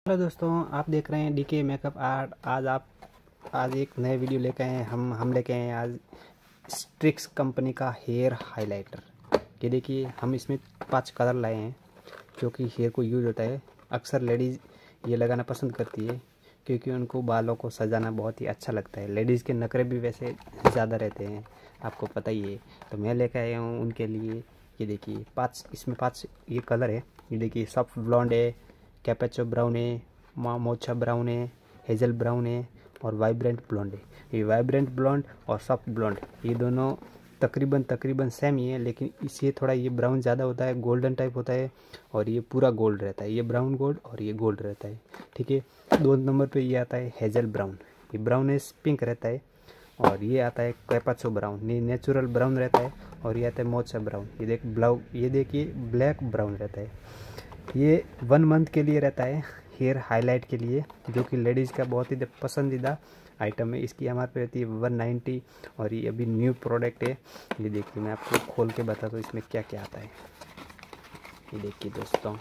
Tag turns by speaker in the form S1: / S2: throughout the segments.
S1: Hello दोस्तों, आप देख रहे हैं डीके मेकअप आर्ट। आज एक नए वीडियो लेके आए हैं। हम लेके आए हैं आज स्ट्रिक्स कंपनी का हेयर हाइलाइटर। ये देखिए, हम इसमें 5 कलर लाए हैं जो कि हेयर को यूज होता है। अक्सर लेडीज़ ये लगाना पसंद करती है क्योंकि उनको बालों को सजाना बहुत ही अच्छा लगता है। लेडीज़ के नखरे भी वैसे ज़्यादा रहते हैं, आपको पता ही है। तो मैं लेके आया हूँ उनके लिए। ये देखिए, इसमें 5 ये कलर है। ये देखिए, सॉफ्ट ब्लॉन्ड है, कैपेचो ब्राउन है, मोचा ब्राउन है, हेज़ल ब्राउन है और वाइब्रेंट ब्लॉन्ड है। ये वाइब्रेंट ब्लॉन्ड और सॉफ्ट ब्लॉन्ड ये दोनों तकरीबन सेम ही है, लेकिन इससे थोड़ा ये ब्राउन ज़्यादा होता है, गोल्डन टाइप होता है, और ये पूरा गोल्ड रहता है। ये ब्राउन गोल्ड और ये गोल्ड रहता है, ठीक है। 2 नंबर पे ये आता है हेज़ल ब्राउन। ये ब्राउनिश पिंक रहता है। और ये आता है कैपाचो ब्राउन, ये नेचुरल ब्राउन रहता है। और ये आता है मोचा ब्राउन। ये देखिए ब्लैक ब्राउन रहता है। ये 1 मंथ के लिए रहता है, हेयर हाईलाइट के लिए, जो कि लेडीज़ का बहुत ही पसंदीदा आइटम है। इसकी एमआरपी रहती है 190 और ये अभी न्यू प्रोडक्ट है। ये देखिए, मैं आपको खोल के बताता हूँ इसमें क्या क्या आता है। ये देखिए दोस्तों,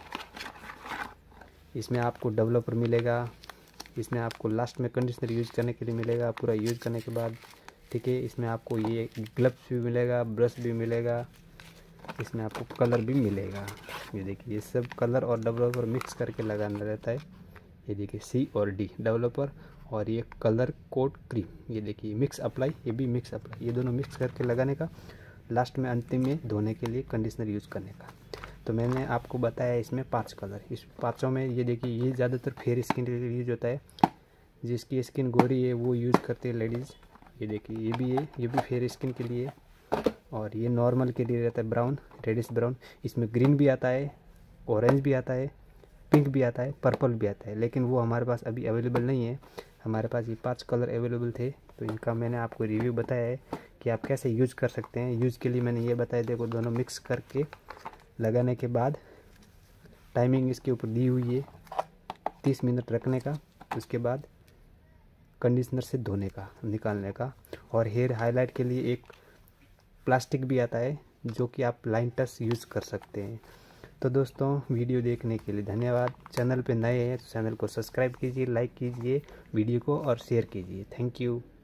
S1: इसमें आपको डेवलपर मिलेगा। इसमें आपको लास्ट में कंडीशनर यूज करने के लिए मिलेगा, पूरा यूज करने के बाद, ठीक है। इसमें आपको ये ग्लव्स भी मिलेगा, ब्रश भी मिलेगा, इसमें आपको कलर भी मिलेगा। ये देखिए, ये सब कलर और डेवलपर मिक्स करके लगाना रहता है। ये देखिए, सी और डी डेवलपर और ये कलर कोड क्रीम। ये देखिए मिक्स अप्लाई, ये भी मिक्स अप्लाई, ये दोनों मिक्स करके लगाने का, लास्ट में अंतिम में धोने के लिए कंडीशनर यूज़ करने का। तो मैंने आपको बताया इसमें 5 कलर। इस पाँचों में ये देखिए, ये ज़्यादातर फेयर स्किन के लिए यूज होता है। जिसकी स्किन गोरी है वो यूज़ करते हैं लेडीज़। ये देखिए, ये भी है, ये भी फेयर स्किन के लिए। और ये नॉर्मल के लिए रहता है ब्राउन, रेडिश ब्राउन। इसमें ग्रीन भी आता है, ऑरेंज भी आता है, पिंक भी आता है, पर्पल भी आता है, लेकिन वो हमारे पास अभी अवेलेबल नहीं है। हमारे पास ये 5 कलर अवेलेबल थे, तो इनका मैंने आपको रिव्यू बताया है कि आप कैसे यूज कर सकते हैं। यूज़ के लिए मैंने ये बताया, देखो दोनों मिक्स करके लगाने के बाद टाइमिंग इसके ऊपर दी हुई है 30 मिनट रखने का, उसके बाद कंडीशनर से धोने का, निकालने का। और हेयर हाईलाइट के लिए एक प्लास्टिक भी आता है जो कि आप लाइन टच यूज़ कर सकते हैं। तो दोस्तों, वीडियो देखने के लिए धन्यवाद। चैनल पे नए हैं तो चैनल को सब्सक्राइब कीजिए, लाइक कीजिए वीडियो को और शेयर कीजिए। Thank you.